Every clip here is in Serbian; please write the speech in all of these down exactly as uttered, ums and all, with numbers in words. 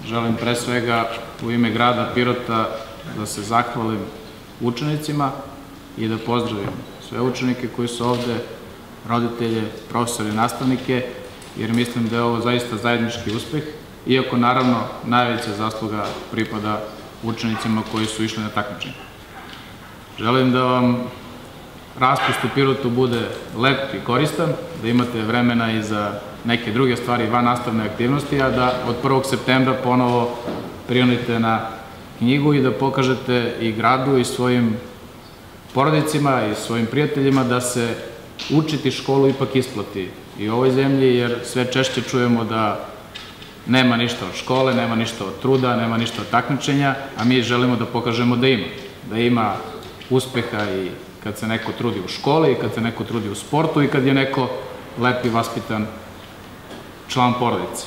želim pre svega u ime grada Pirota da se zahvalim učenicima i da pozdravim sve učenike koji su ovde, roditelje, profesore i nastavnike, jer mislim da je ovo zaista zajednički uspeh, iako naravno najveća zasluga pripada učenicima koji su išli na takmičenje. Želim da vam raspust u Pirotu bude lep i koristan, da imate vremena i za neke druge stvari van nastavne aktivnosti, a da od prvog septembra ponovo prionite na knjigu i da pokažete i gradu i svojim porodicima i svojim prijateljima da se učiti školu ipak isplati i u ovoj zemlji, jer sve češće čujemo da nema ništa od škole, nema ništa od truda, nema ništa od takmičenja, a mi želimo da pokažemo da ima. Da ima uspeha i kad se neko trudi u školi, i kad se neko trudi u sportu i kad je neko lep i vaspitan član porodice.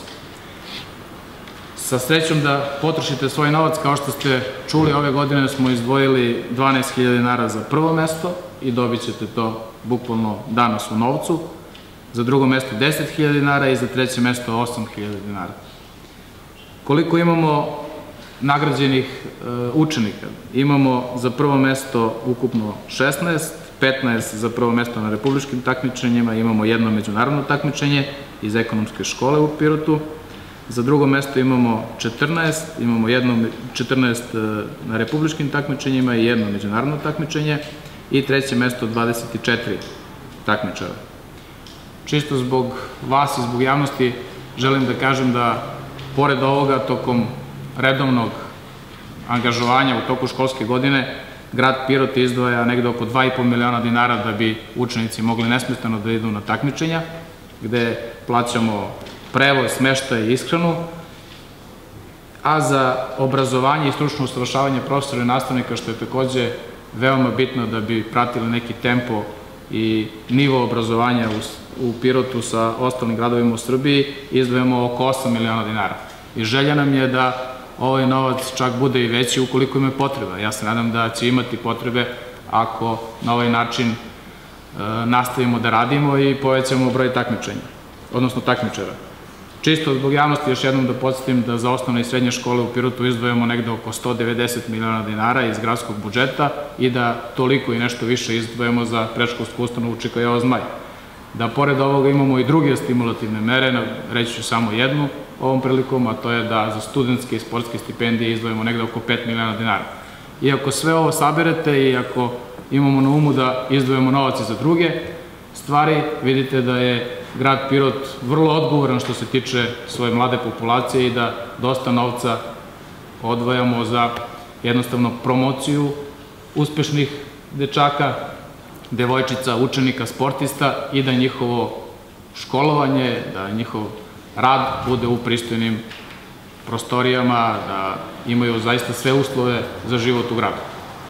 Sa srećom da potrošite svoj novac, kao što ste čuli, ove godine smo izdvojili dvanaest hiljada dinara za prvo mesto i dobit ćete to bukvalno danas u novcu, za drugo mesto deset hiljada dinara i za treće mesto osam hiljada dinara. Koliko imamo nagrađenih učenika? Imamo za prvo mesto ukupno šesnaest, petnaest za prvo mesto na republičkim takmičenjima, imamo jedno međunarodno takmičenje iz ekonomske škole u Pirotu, za drugo mesto imamo četrnaest, imamo četrnaest na republičkim takmičenjima i jedno međunarodno takmičenje i treće mesto dvadeset četiri takmičara. Čisto zbog vas i zbog javnosti želim da kažem da pored ovoga tokom redovnog angažovanja u toku školske godine grad Pirot izdvaja negde oko dva i po miliona dinara da bi učenici mogli nesmetano da idu na takmičenja, gde plaćamo prevoz, smeštaj i ishranu, a za obrazovanje i stručno usavršavanje profesora i nastavnika, što je takođe veoma bitno da bi pratili neki tempo i nivo obrazovanja u Pirotu sa ostalim gradovima u Srbiji, izdvajamo oko osam miliona dinara. I želja nam je da ovaj novac čak bude i veći ukoliko ima potreba. Ja se nadam da će imati potrebe ako na ovaj način nastavimo da radimo i povećamo broj takmičenja, odnosno takmičara. Čisto zbog javnosti još jednom da podsjetim da za osnovne i srednje škole u Pirotu izdvajamo negde oko sto devedeset miliona dinara iz gradskog budžeta i da toliko i nešto više izdvajamo za predškolsku ustanovu Čika Jova Zmaj. Da pored ovoga imamo i druge stimulativne mere, reći ću samo jednu ovom prilikom, a to je da za studentske i sportske stipendije izdvojimo negde oko pet miliona dinara. I ako sve ovo saberete i ako imamo na umu da izdvojimo novac i za druge stvari, vidite da je grad Pirot vrlo odgovoran što se tiče svoje mlade populacije i da dosta novca odvajamo za jednostavno promociju uspešnih dečaka, devojčica, učenika, sportista i da njihovo školovanje, da njihov rad bude u pristojnim prostorijama, da imaju zaista sve uslove za život u gradu.